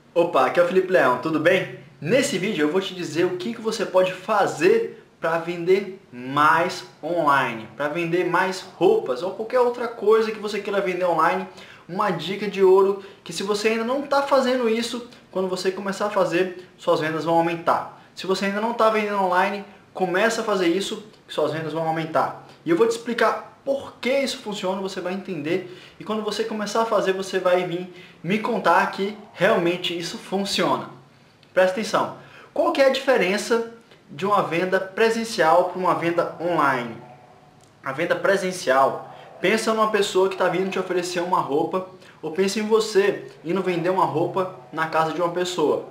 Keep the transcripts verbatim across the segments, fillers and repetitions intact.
Opa, aqui é o Felipe Leão, tudo bem? Nesse vídeo eu vou te dizer o que que você pode fazer para vender mais online, para vender mais roupas ou qualquer outra coisa que você queira vender online. Uma dica de ouro que, se você ainda não está fazendo isso, quando você começar a fazer, suas vendas vão aumentar. Se você ainda não está vendendo online, começa a fazer isso que suas vendas vão aumentar. E eu vou te explicar por que isso funciona, você vai entender, e quando você começar a fazer, você vai vir me contar que realmente isso funciona. Presta atenção. Qual que é a diferença de uma venda presencial para uma venda online? A venda presencial, pensa numa pessoa que está vindo te oferecer uma roupa, ou pensa em você indo vender uma roupa na casa de uma pessoa.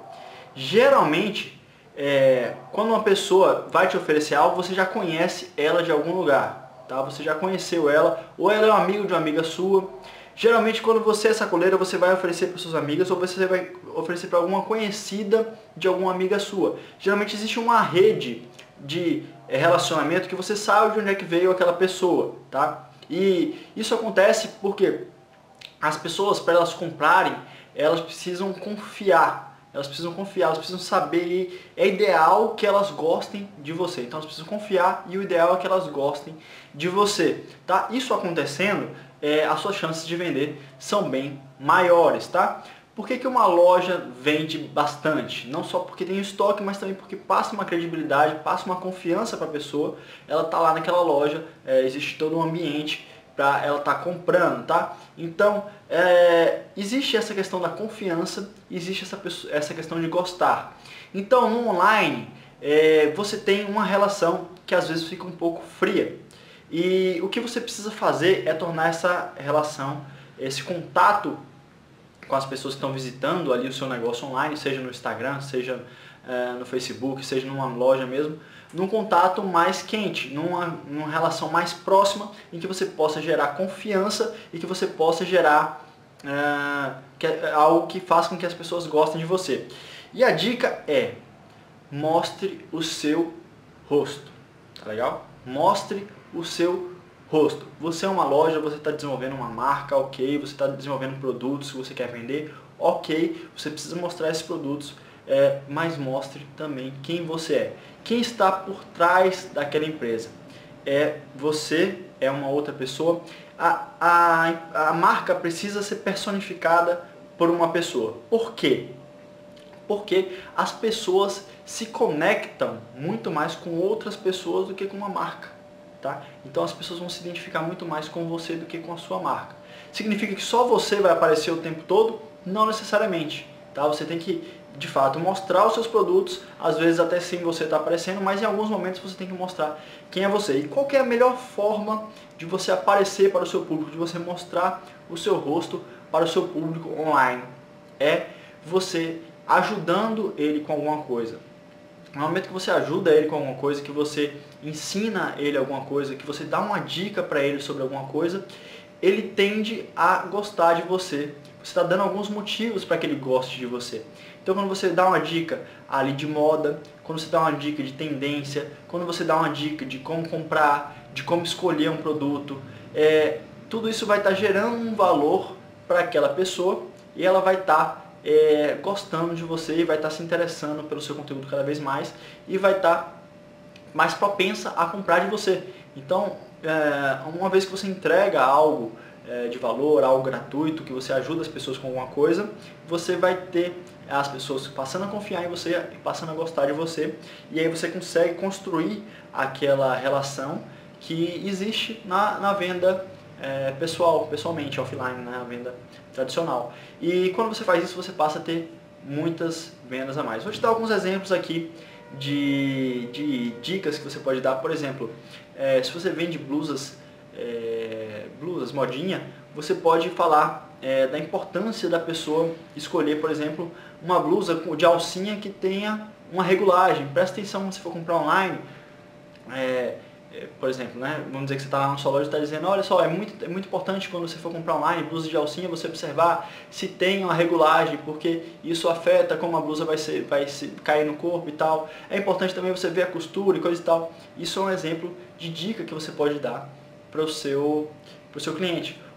Geralmente, é, quando uma pessoa vai te oferecer algo, você já conhece ela de algum lugar, tá? Você já conheceu ela, ou ela é um amigo de uma amiga sua. Geralmente, quando você é sacoleira, você vai oferecer para suas amigas, ou você vai oferecer para alguma conhecida de alguma amiga sua. Geralmente existe uma rede de relacionamento que você sabe de onde é que veio aquela pessoa, tá? E isso acontece porque as pessoas, para elas comprarem, elas precisam confiar. Elas precisam confiar, elas precisam saber, e é ideal que elas gostem de você. Então elas precisam confiar, e o ideal é que elas gostem de você, tá? Isso acontecendo, é, as suas chances de vender são bem maiores, tá? Por que que uma loja vende bastante? Não só porque tem estoque, mas também porque passa uma credibilidade, passa uma confiança para a pessoa. Ela tá lá naquela loja, é, existe todo um ambiente para ela estar tá comprando, tá? Então, é, existe essa questão da confiança, existe essa, essa questão de gostar. Então, no online, é, você tem uma relação que às vezes fica um pouco fria. E o que você precisa fazer é tornar essa relação, esse contato com as pessoas que estão visitando ali o seu negócio online, seja no Instagram, seja é, no Facebook, seja numa loja mesmo, num contato mais quente, numa, numa relação mais próxima, em que você possa gerar confiança e que você possa gerar é, que, algo que faça com que as pessoas gostem de você. E a dica é: mostre o seu rosto, tá legal? Mostre o seu rosto. Você é uma loja, você está desenvolvendo uma marca, ok, você está desenvolvendo produtos que você quer vender, ok, você precisa mostrar esses produtos, é, mas mostre também quem você é. Quem está por trás daquela empresa? É você, é uma outra pessoa. A, a, a marca precisa ser personificada por uma pessoa. Por quê? Porque as pessoas se conectam muito mais com outras pessoas do que com uma marca, tá? Então as pessoas vão se identificar muito mais com você do que com a sua marca. Significa que só você vai aparecer o tempo todo? Não necessariamente, tá? Você tem que, de fato, mostrar os seus produtos, às vezes até sim você está aparecendo, mas em alguns momentos você tem que mostrar quem é você. E qual que é a melhor forma de você aparecer para o seu público, de você mostrar o seu rosto para o seu público online? É você ajudando ele com alguma coisa. No momento que você ajuda ele com alguma coisa, que você ensina ele alguma coisa, que você dá uma dica para ele sobre alguma coisa, ele tende a gostar de você. Você está dando alguns motivos para que ele goste de você. Então, quando você dá uma dica ali de moda, quando você dá uma dica de tendência, quando você dá uma dica de como comprar, de como escolher um produto, é, tudo isso vai estar gerando um valor para aquela pessoa, e ela vai estar É, gostando de você, e vai estar se interessando pelo seu conteúdo cada vez mais, e vai estar mais propensa a comprar de você. Então, é, uma vez que você entrega algo é, de valor, algo gratuito, que você ajuda as pessoas com alguma coisa, você vai ter as pessoas passando a confiar em você, passando a gostar de você, e aí você consegue construir aquela relação que existe na, na venda É, pessoal, pessoalmente, offline, né, a venda tradicional. E quando você faz isso, você passa a ter muitas vendas a mais. Vou te dar alguns exemplos aqui de, de dicas que você pode dar. Por exemplo, é, se você vende blusas, é, blusas, modinha, você pode falar é, da importância da pessoa escolher, por exemplo, uma blusa de alcinha que tenha uma regulagem. Presta atenção quando você for comprar online. É, Por exemplo, né? Vamos dizer que você está lá na sua loja e está dizendo: olha só, é muito, é muito importante quando você for comprar online blusa de alcinha, você observar se tem uma regulagem, porque isso afeta como a blusa vai, ser, vai se, cair no corpo e tal. É importante também você ver a costura e coisa e tal. Isso é um exemplo de dica que você pode dar para o seu, pro seu cliente.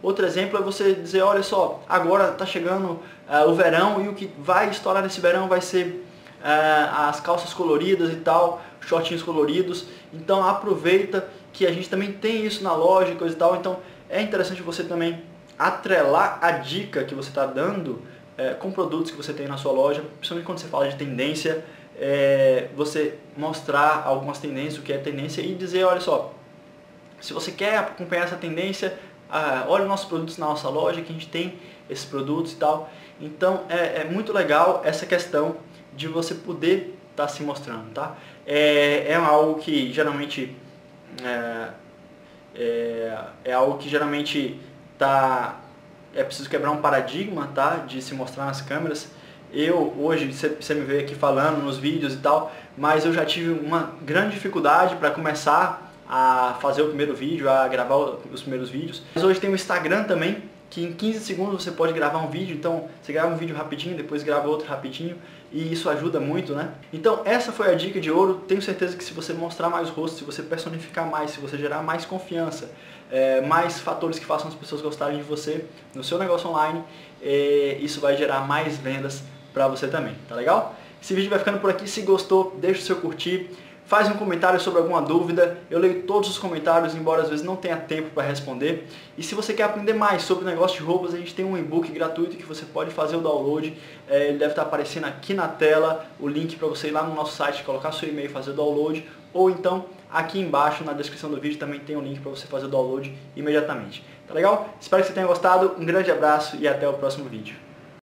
Outro exemplo é você dizer, olha só, agora está chegando uh, o verão e o que vai estourar nesse verão vai ser uh, as calças coloridas e tal, shortinhos coloridos. Então aproveita que a gente também tem isso na loja e coisa e tal. Então é interessante você também atrelar a dica que você está dando uh, com produtos que você tem na sua loja, principalmente quando você fala de tendência, uh, você mostrar algumas tendências, o que é tendência e dizer, olha só, se você quer acompanhar essa tendência, ah, olha os nossos produtos na nossa loja, que a gente tem esses produtos e tal. Então é, é muito legal essa questão de você poder estar tá se mostrando, tá? É, é algo que geralmente é, é, é algo que geralmente tá, é preciso quebrar um paradigma, tá? De se mostrar nas câmeras. Eu hoje, você me vê aqui falando nos vídeos e tal, mas eu já tive uma grande dificuldade para começar a fazer o primeiro vídeo, a gravar os primeiros vídeos. Mas hoje tem o Instagram também, que em quinze segundos você pode gravar um vídeo, então você grava um vídeo rapidinho, depois grava outro rapidinho, e isso ajuda muito, né? Então essa foi a dica de ouro. Tenho certeza que se você mostrar mais o rosto, se você personificar mais, se você gerar mais confiança, é, mais fatores que façam as pessoas gostarem de você no seu negócio online, é, isso vai gerar mais vendas para você também, tá legal? Esse vídeo vai ficando por aqui. Se gostou, deixa o seu curtir. Faz um comentário sobre alguma dúvida, eu leio todos os comentários, embora às vezes não tenha tempo para responder. E se você quer aprender mais sobre o negócio de roupas, a gente tem um e-book gratuito que você pode fazer o download. É, ele deve estar aparecendo aqui na tela, o link para você ir lá no nosso site, colocar seu e-mail e fazer o download. Ou então, aqui embaixo na descrição do vídeo também tem um link para você fazer o download imediatamente. Tá legal? Espero que você tenha gostado, um grande abraço e até o próximo vídeo.